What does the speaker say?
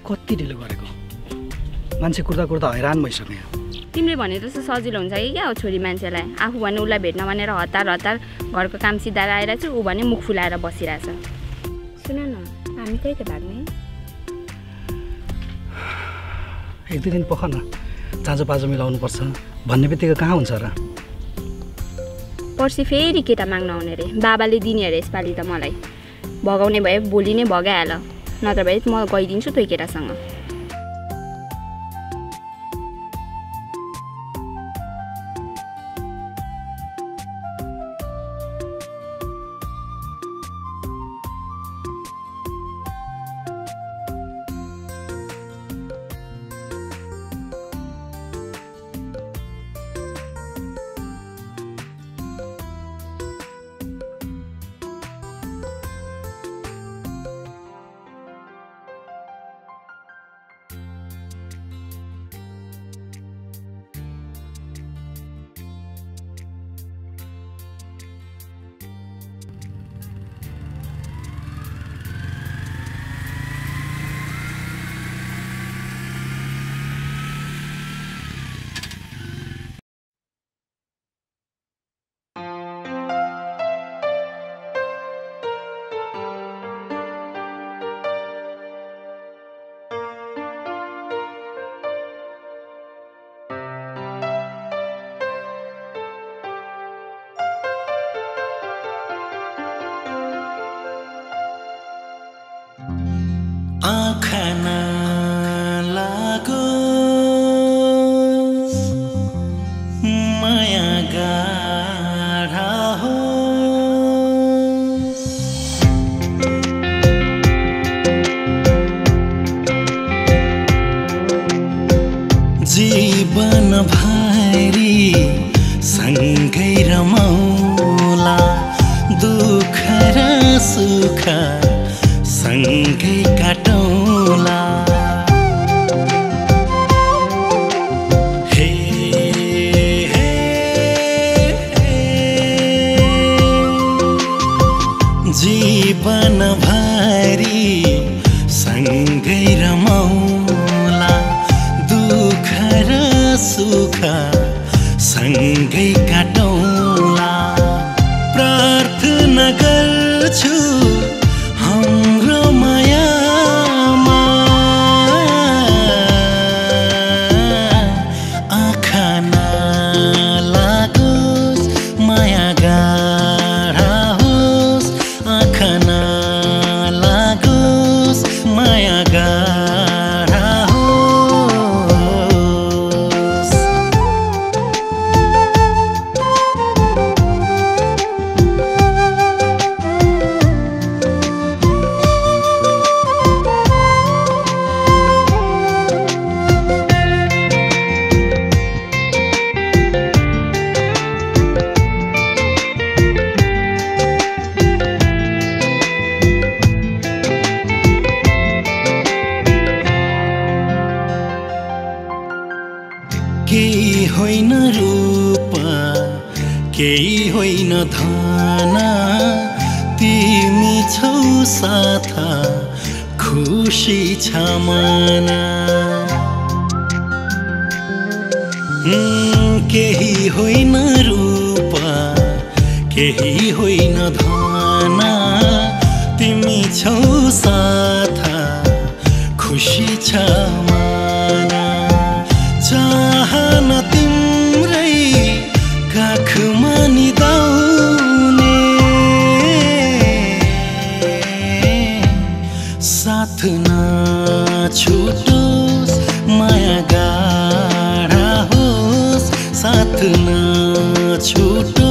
कति ढिलो गरेको मान्छे कुर्दा कुर्दा हैरान भइसक्यो तिमीले भने जस्तो सजिलो हुन्छ कि क्या हो छोरी मान्छेलाई आफू भने उसलाई भेट्न भनेर हतार हतार घरको काम सिधाएर आइरहेको छु ऊ भने मुख फुलाएर बसिरहेछ सुन न हामी कहिले भाग्ने एक दुई दिन पख न चाँजो पाजो मिलाउनु पर्छ भन्ने बित्तिकै कहाँ हुन्छ र पर्सि फेरि केटा माग्न आउने रे बाबाले दिने अरे यसपालि त मलाई भगाउने भए भोलि नै भगाइहाल नत्र भए म गइदिन्छु त्यो केटासँग आँखा नलागोस् माया गाढा होस् जीवन भरि सँगै रमाउला दुःख र सुख सँगै काटौँला हे हे जीवन भरि सँगै रमाउला दुःख र सुख सँगै काटौँला प्रार्थना गर्छु हाम्रो मायामा आँखा नलागोस् माया गाढा होस् आँखा नलागोस् माया गाढा होस् केही होइन रूप केही होइन धन तिमी छौ साथ खुसी छ मन केही होइन रूप केही होइन धन तिमी छौ साथ खुसी छ मन चाहन तिम्रै काखमा निदाउने साथ नछुटोस् माया गाढा होस् साथ नछुटोस्